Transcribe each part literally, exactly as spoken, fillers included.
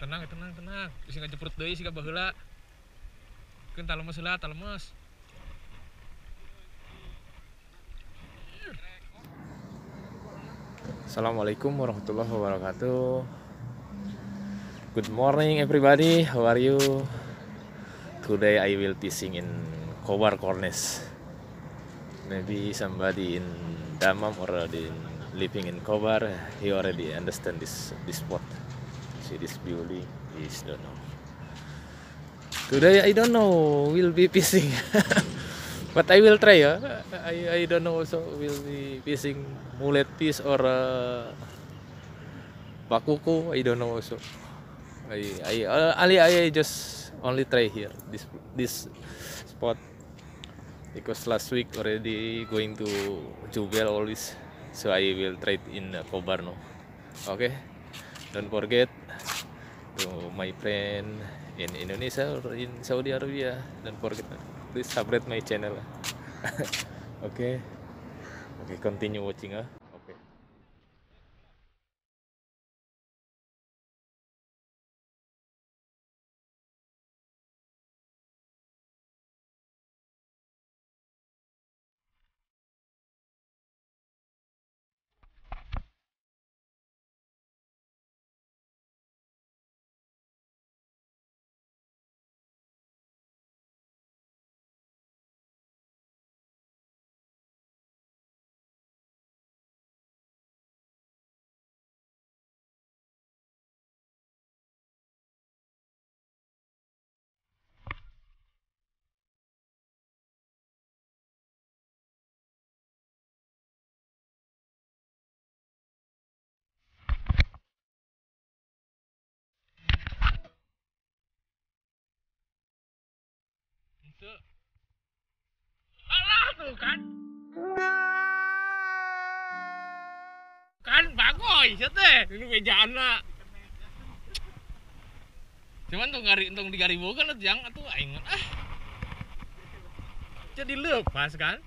tenang tenang tenang bisa ngajepurut deui siga baheula keun talemes heula talemes. Assalamualaikum warahmatullahi wabarakatuh. Good morning everybody, how are you? Today I will fishing in Khobar Corniche. Maybe somebody in Damam or in living in Khobar, he already understand this this spot. See this building, is don't know. Today I don't know will be fishing, but I will try. Ya. I I don't know also will be fishing mullet fish or uh, pakuku. I don't know also. I I uh, I I just only try here this this spot because last week already going to Jubel always, so I will try it in uh, Khobar no. Okay, don't forget to my friend in Indonesia or in Saudi Arabia, don't forget please subscribe my channel. Okay, okay, continue watching ah. Okay. Itu alah tuh kan kan bagoy siya teh ini mejana cuman tuh ngari untung digaribogan atuh jang atuh aing ah jadi lepas kan.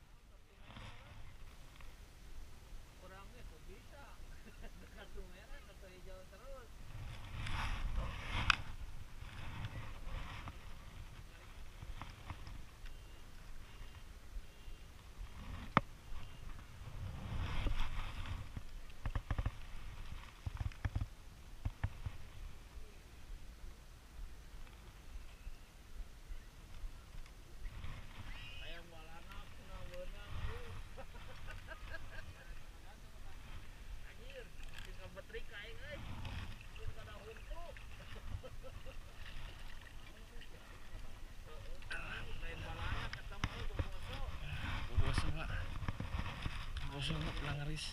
Bosok langaris.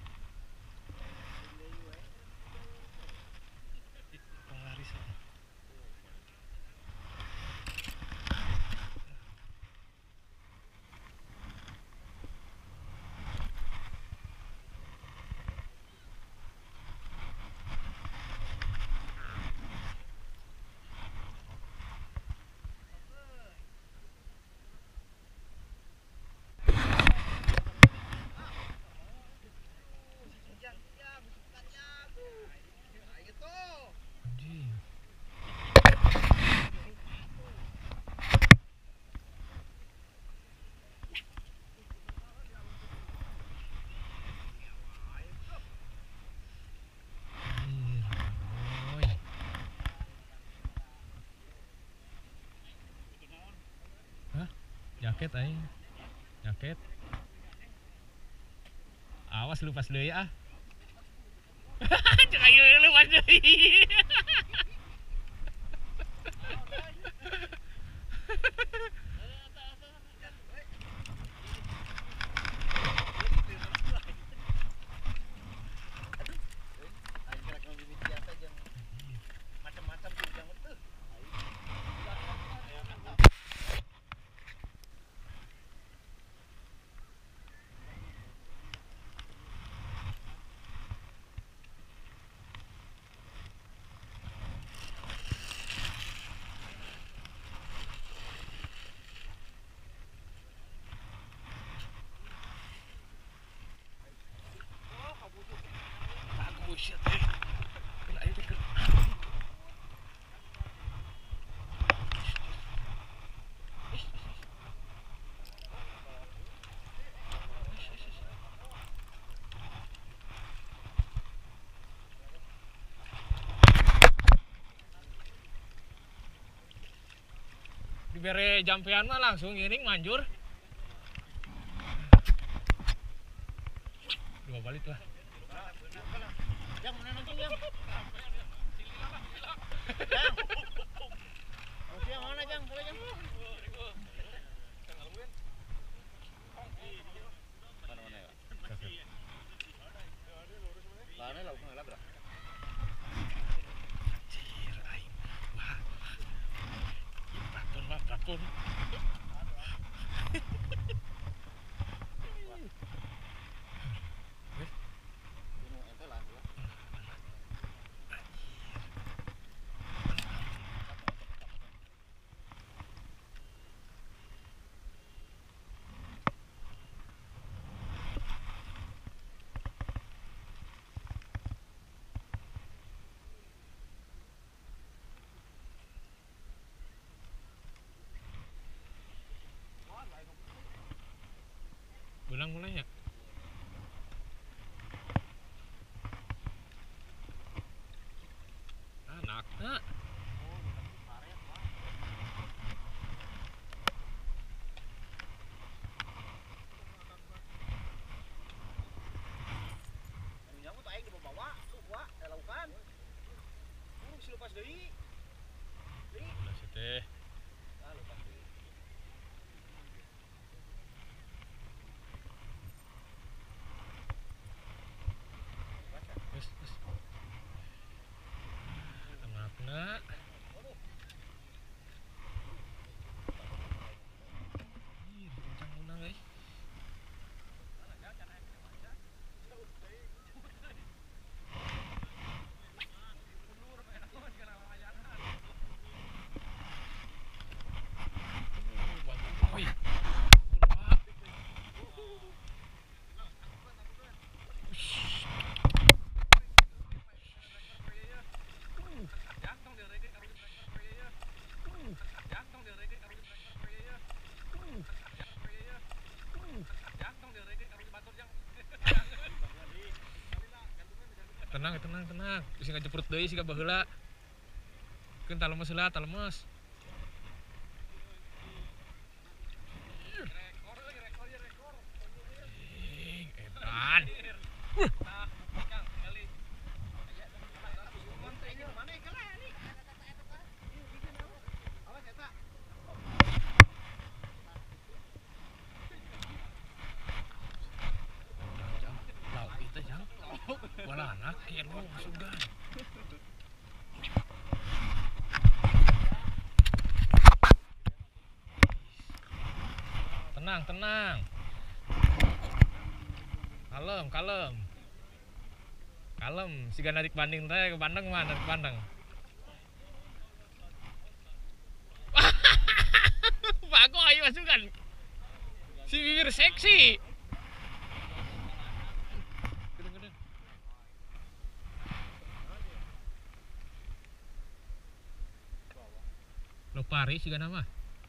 Langaris. Jaket aing. Jaket. Awas lu pas deui ah. Cek ayo lu pas deui. Bullshit. Kena air dekat. bere jampean mah langsung ngiring manjur. Dua balik lah. Jang mana nanti jang? Jang. Oke, yang mana jang? Boleh jang? Mana-mana ya? Mana lah, bukan lah, bro. Anjir, aing. Wah. Patun, wah, patun. Ulang mulai ya. Anaknya. Nyamuk tuh aing dibawa, tuh gua laukan. Lu bisa lepas deui. Deui. Ulah sih teh. Ah, lepas deui. Terus, terus. Anaknya. Ih, kencang unang guys. Wih. Tenang, tenang, tenang. Bisa ngejeprut deui siga baheula. Keun talemes heula, talemes. Ing, edan. Lauk itu jang. Wala anak kieu masugan. Tenang, tenang. Kalem, kalem. Kalem, siga narik banding teh ke Bandung mah, narik Bandung. Bago ayo masukan. Si bibir seksi. Gedeng-gedeng. Lo pari siga nama.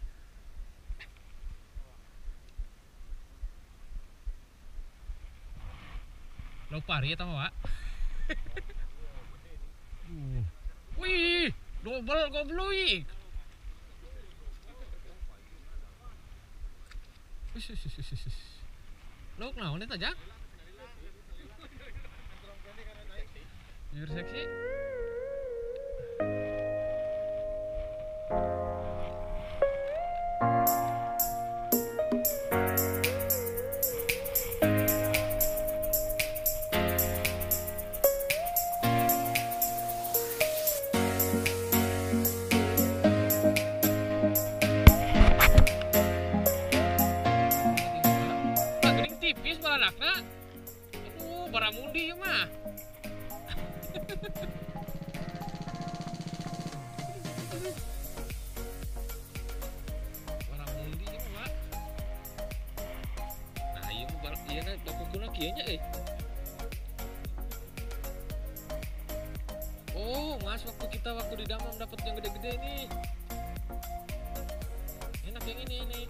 Lo pari eta mah, Wak. Uh. Wih, double gobloik. Wis wis wis wis. Lauk naon eta, Jak? Bibir seksi. Baramundi ya mah. Baramundi ya mah. Nah, iya mah bar ieu na bakuguna kieu nya euy. Oh, Mas, waktu kita waktu di Damam dapat yang gede-gede nih. Enak yang ini ini.